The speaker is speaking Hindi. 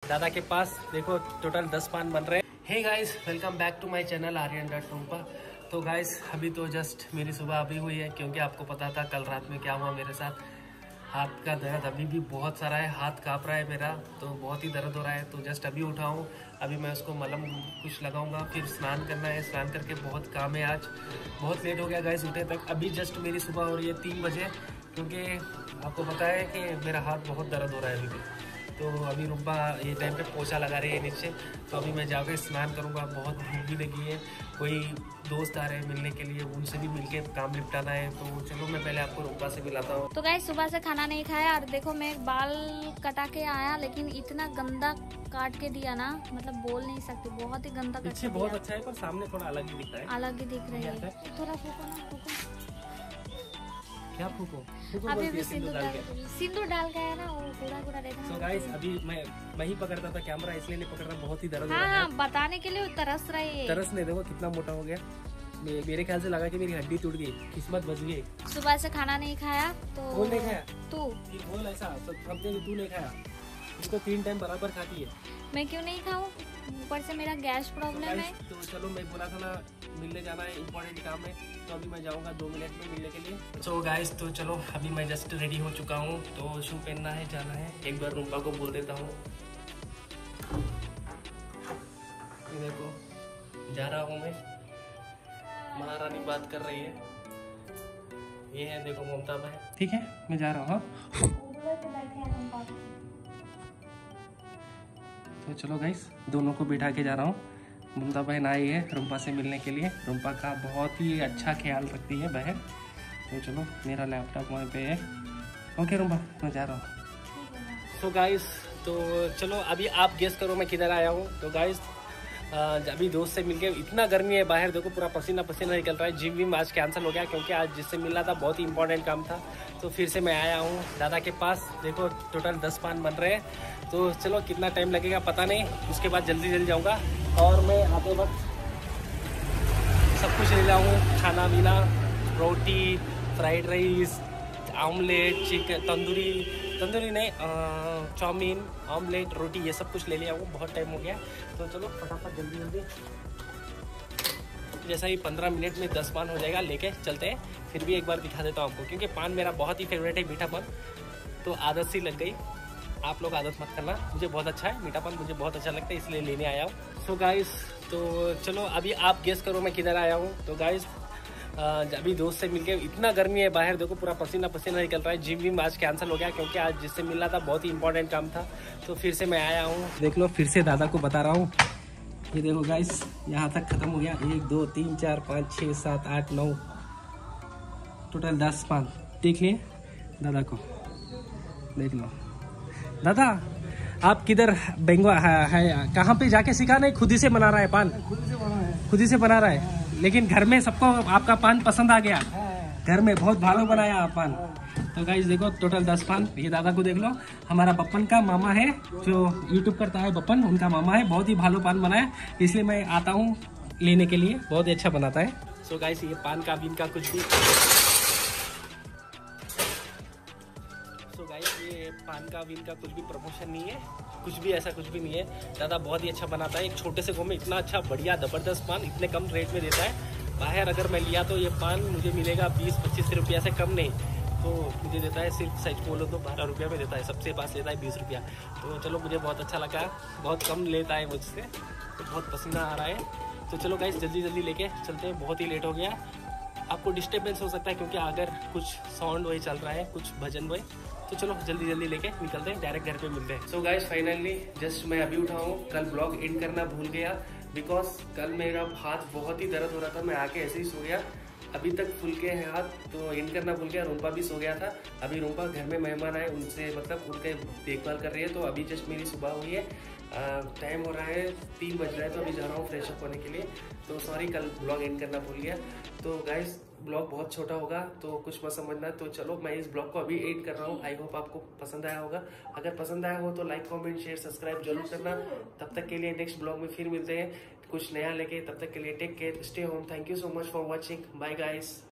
दादा के पास। देखो टोटल 10 पान बन रहे हैं। Hey guys, welcome back to my channel Aryan dot Rupa. तो गाइस अभी तो जस्ट मेरी सुबह अभी हुई है, क्योंकि आपको पता था कल रात में क्या हुआ मेरे साथ। हाथ का दर्द अभी भी बहुत सारा है, हाथ काँप रहा है मेरा, तो बहुत ही दर्द हो रहा है। तो जस्ट अभी उठा हूँ, अभी मैं उसको मलहम कुछ लगाऊंगा, फिर स्नान करना है। स्नान करके बहुत काम है, आज बहुत लेट हो गया गाइस उठे तक। अभी जस्ट मेरी सुबह हो रही है 3 बजे, क्योंकि आपको पता है कि मेरा हाथ बहुत दर्द हो रहा है अभी भी। तो अभी रुम्बा ये टाइम पे पोछा लगा रही है नीचे, तो अभी मैं जाकर स्नान करूँगा। बहुत भूख भी लगी है, कोई दोस्त आ रहे हैं मिलने के लिए, उनसे भी मिलके काम निपटाना है। तो चलो मैं पहले आपको रुम्बा से मिलाता हूँ। तो गाइस सुबह से खाना नहीं खाया, और देखो मैं बाल कटा के आया, लेकिन इतना गंदा काट के दिया ना, मतलब बोल नहीं सकती, बहुत ही गंदा। पीछे बहुत अच्छा है, पर सामने थोड़ा अलग ही दिख रहा है। अलग ही दिख रही है। थोड़ा फूको ना, फूको। क्या फूको? अभी भी सिंदूर डाल के है ना, वो कूड़ा देखना। तो गाइस अभी मैं ही पकड़ता था कैमरा, इसलिए नहीं पकड़ रहा, बहुत ही दर्द हो हाँ रहा है। हाँ, बताने के लिए तरस रही है। तरस नहीं, देखो कितना मोटा हो गया। मेरे ख्याल से लगा कि मेरी हड्डी टूट गई, किस्मत बच गई। सुबह से खाना नहीं खाया तो। कौन नहीं खाया? तू। बोल ऐसा समझे कि तू नहीं खाया, इसको 3 टाइम बराबर खाती है। मैं क्यों नहीं खाऊं? ऊपर से मेरा गैस प्रॉब्लम है। तो चलो, मैं बोला था ना मिलने जाना है, इम्पोर्टेंट काम है, तो अभी मैं जाऊंगा 2 मिनट में मिलने के लिए। सो गाइस, तो चलो अभी मैं जस्ट रेडी हो चुका हूँ, तो शू पहनना है, जाना है। एक बार रूपा को बोल देता हूँ, देखो जा रहा हूँ मैं। महारानी बात कर रही है, ये है देखो ममता भाई। ठीक है, मैं जा रहा हूँ। तो चलो गाइस, दोनों को बिठा के जा रहा हूँ। ममता बहन आई है रुम्पा से मिलने के लिए। रुम्पा का बहुत ही अच्छा ख्याल रखती है बहन। तो चलो, मेरा लैपटॉप वहाँ पे है। ओके रुम्पा, मैं जा रहा हूँ। तो गाइस, तो चलो अभी आप गेस करो मैं किधर आया हूँ। तो गाइस अभी दोस्त से मिलके, इतना गर्मी है बाहर, देखो पूरा पसीना पसीना निकल रहा है। जिम विम आज कैंसिल हो गया, क्योंकि आज जिससे मिलना था बहुत ही इंपॉर्टेंट काम था। तो फिर से मैं आया हूँ दादा के पास। देखो टोटल 10 पान बन रहे हैं। तो चलो कितना टाइम लगेगा पता नहीं, उसके बाद जल्दी जाऊँगा। और मैं आते वक्त सब कुछ ले जाऊँ, खाना पीना, रोटी, fried rice, omelette, chicken, tandoori नहीं, चाउमीन, ऑमलेट, रोटी, ये सब कुछ ले लिया हूँ। बहुत टाइम हो गया, तो चलो फटाफट जल्दी जैसा ही 15 मिनट में 10 पान हो जाएगा, लेके चलते हैं। फिर भी एक बार दिखा देता हूँ आपको, क्योंकि पान मेरा बहुत ही फेवरेट है, मीठा पान। तो आदत सी लग गई, आप लोग आदत मत करना, मुझे बहुत अच्छा है मीठा पान, मुझे बहुत अच्छा लगता है, इसलिए लेने आया हूँ। सो गाइस, तो चलो अभी आप गेस करो मैं किधर आया हूँ। तो गाइस अभी दोस्त से मिलके, इतना गर्मी है बाहर, देखो पूरा पसीना पसीना निकल रहा है। जिम विम आज कैंसिल हो गया, क्योंकि आज जिससे मिलना था बहुत ही इंपॉर्टेंट काम था। तो फिर से मैं आया हूँ, देख लो, फिर से दादा को बता रहा हूँ। ये देखो गाइस, यहाँ तक खत्म हो गया। 1 2 3 4 5 6 7 8 9, टोटल 10 पान। देख लिए दादा को, देख लो। दादा आप किधर बेंगवा है, कहाँ पे जाके सीखा? नहीं, खुद ही से बना रहा है पान, खुद ही से बना रहा है। लेकिन घर में सबको आपका पान पसंद आ गया, घर में बहुत भालो बनाया आप पान। तो गाइस देखो टोटल 10 पान। ये दादा को देख लो, हमारा बप्पन का मामा है, जो यूट्यूब करता है, बप्पन उनका मामा है, बहुत ही भालो पान बनाया, इसलिए मैं आता हूँ लेने के लिए, बहुत ही अच्छा बनाता है। सो गाइस, ये पान का बीन का कुछ भी, ये पान का बीन का कुछ भी प्रमोशन नहीं है, कुछ भी ऐसा कुछ भी नहीं है। दादा बहुत ही अच्छा बनाता है, एक छोटे से गाँव में इतना अच्छा बढ़िया जबरदस्त पान इतने कम रेट में देता है। बाहर अगर मैं लिया तो ये पान मुझे मिलेगा 20-25 रुपया से कम नहीं, तो मुझे देता है सिर्फ, सच बोलो तो 12 रुपया में देता है। सबसे पास लेता है 20 रुपया। तो चलो मुझे बहुत अच्छा लगा, बहुत कम लेता है मुझसे, तो बहुत पसीना आ रहा है। तो चलो गाइस जल्दी लेके चलते हैं, बहुत ही लेट हो गया। आपको डिस्टर्बेंस हो सकता है, क्योंकि अगर कुछ साउंड वही चल रहा है, कुछ भजन वही। तो चलो जल्दी लेके निकलते हैं, डायरेक्ट घर पे मिलते हैं। सो गाइस फाइनली जस्ट मैं अभी उठा हूँ। कल ब्लॉग एंड करना भूल गया, बिकॉज कल मेरा हाथ बहुत ही दर्द हो रहा था, मैं आके ऐसे ही सो गया। अभी तक फुल के हैं हाथ, तो एंड करना भूल गया। रूपा भी सो गया था। अभी रूपा घर में मेहमान आए, उनसे मतलब उनके देखभाल कर रही है। तो अभी जस्ट मेरी सुबह हुई है, टाइम हो रहा है 3 बज रहा है, तो अभी जा रहा हूँ फ्रेश अप होने के लिए। तो सॉरी, कल ब्लॉग एंड करना भूल गया। तो गाइस ब्लॉग बहुत छोटा होगा, तो कुछ मत समझना। तो चलो मैं इस ब्लॉग को अभी एंड कर रहा हूँ। आई होप आपको पसंद आया होगा। अगर पसंद आया हो तो लाइक कमेंट शेयर सब्सक्राइब जरूर करना। तब तक के लिए नेक्स्ट ब्लॉग में फिर मिलते हैं कुछ नया लेके। तब तक के लिए take care, stay home. Thank you so much for watching, bye guys.